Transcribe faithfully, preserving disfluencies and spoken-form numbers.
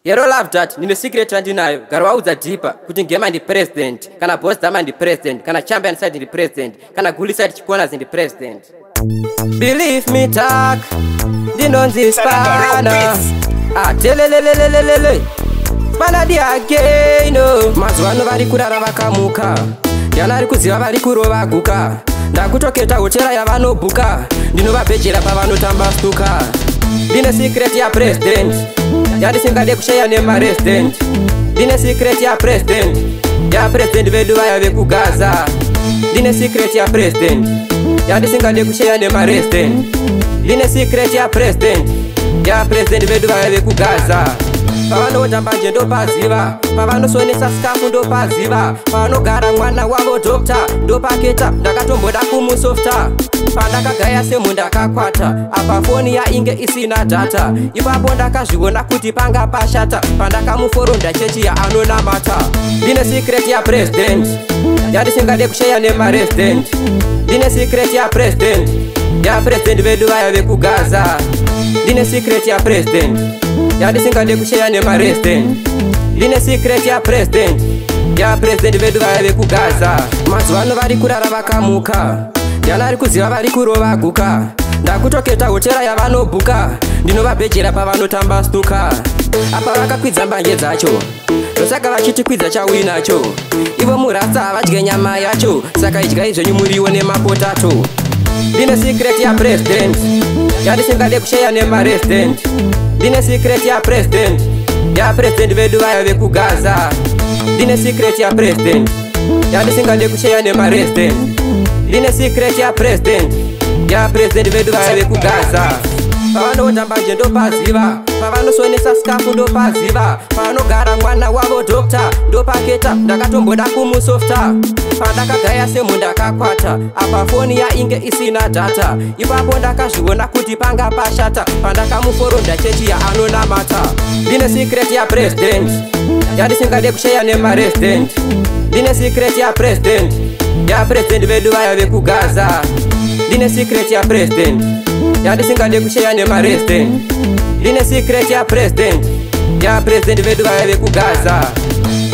Hero love that, nime secret randinayo. Garwa uza deeper, kuti ngema ndi president. Kana boss dama ndi president. Kana champion side ndi president. Kana gully side chikonas ndi president. Believe me talk, dinonzi spana. Ah, telelelelelelele. Spana di again, oh. Mazuano vari kurara vakamuka. Yana ri kuziva vari kurova guka. Ndakutoketa hotera yavanobuka. Ndinovabhejera pavanotamba stuka. Dine secret ya president. Yandisingade kushaya nema resident. Dine secret ya president. Ya president vedu vaya vekugaza. Dine secret ya president. Yandisingade kushaya nema resident. Dine secret ya president. Ya president vedu vaya vekugaza. Pavano jambanje ndo paziva. Pavano sonesa skafu ndo paziva. Pavano gara mwana wavo doctor. Ndo paketa ndakatomboda kumusofta. Pandakagaya semu ndakakwata. Apa foni ya inge isina data. Ipapo ndakazviona kuti panga pashata. Pandakamuforo ndachechi ya anonamata. Dine secret ya president. Yandisingade kushaya nema resident. Dine secret ya president. Ya president vedu vaya vekugaza. Dine secret ya president. Yandisingade kushaya nema resident. Dine secret ya president. Ya president vedu vaya vekugaza. Mazuano vari kurara vakamuka. Yana ri kuziva vari kurova guka. Ndakutoketa hotera yavanobuka. Ndinovabhejera pavanotamba stuka. Apa vakakwidza mbanje dzacho. Ndosaka vachiti kwidza chawinacho. Ivo murasa vadye nyama yacho. Saka idyai zvenyu muriwo nemapotato. Dine secret ya president. Yandisingade kushaya nema resident. Dine secret ya president. Ya president vedu vaya vekugaza. Dine secret ya president. Yandisingade kushaya nema resident. Dine secret ya president. Ya president vedu vaya vekugaza. Pavano jambanje ndo paziva. Pavano sonesa skafu ndo paziva. Pavano gara mwana wavo doctor. Ndo paketa ndakatomboda kumusofta. Pandakagaya semu ndakakwata. Apa foni ya inge isina data. Ipapo ndakazviona kuti panga pashata. Pandakamuforo ndachechi ya anonamata. Dine secret ya president. Yandisingade kushaya nema resident. Dine secret ya president. Ya president vedu vaya vekugaza. Dine secret ya president. Yandisingade kushaya nema resident. Dine secret ya president. Ya president vedu vaya vekugaza.